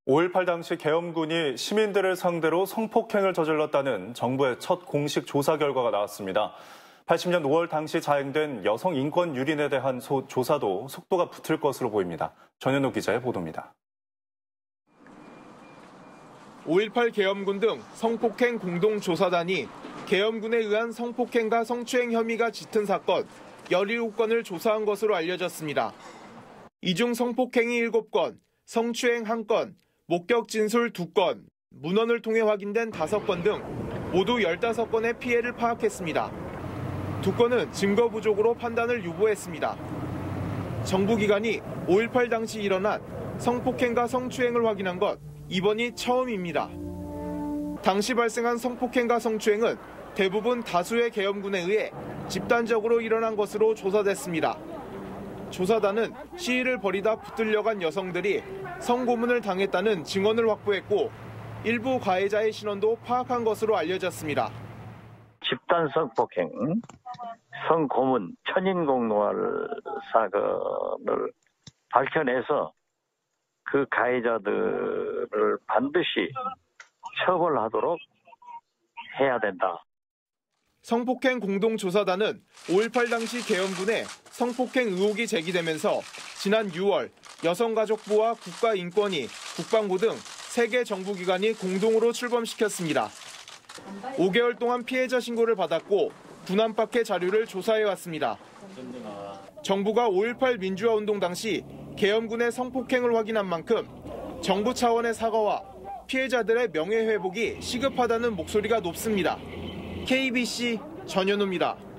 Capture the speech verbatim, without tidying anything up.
오일팔 당시 계엄군이 시민들을 상대로 성폭행을 저질렀다는 정부의 첫 공식 조사 결과가 나왔습니다. 팔십 년 오월 당시 자행된 여성 인권 유린에 대한 소, 조사도 속도가 붙을 것으로 보입니다. 전현우 기자의 보도입니다. 오일팔 계엄군 등 성폭행 공동조사단이 계엄군에 의한 성폭행과 성추행 혐의가 짙은 사건 열일곱 건을 조사한 것으로 알려졌습니다. 이 중 성폭행이 일곱 건, 성추행 한 건, 목격 진술 두 건, 문헌을 통해 확인된 다섯 건 등 모두 열다섯 건의 피해를 파악했습니다. 두 건은 증거 부족으로 판단을 유보했습니다. 정부기관이 오일팔 당시 일어난 성폭행과 성추행을 확인한 것 이번이 처음입니다. 당시 발생한 성폭행과 성추행은 대부분 다수의 계엄군에 의해 집단적으로 일어난 것으로 조사됐습니다. 조사단은 시위를 벌이다 붙들려간 여성들이 성고문을 당했다는 증언을 확보했고 일부 가해자의 신원도 파악한 것으로 알려졌습니다. 집단 성폭행, 성고문, 천인공노할 사건을 밝혀내서 그 가해자들을 반드시 처벌하도록 해야 된다. 성폭행 공동조사단은 오일팔 당시 계엄군에 성폭행 의혹이 제기되면서 지난 유월 여성가족부와 국가인권위, 국방부 등 세 개 정부기관이 공동으로 출범시켰습니다. 오 개월 동안 피해자 신고를 받았고 군 안팎의 자료를 조사해왔습니다. 정부가 오일팔 민주화운동 당시 계엄군의 성폭행을 확인한 만큼 정부 차원의 사과와 피해자들의 명예회복이 시급하다는 목소리가 높습니다. 케이비씨 전현우입니다.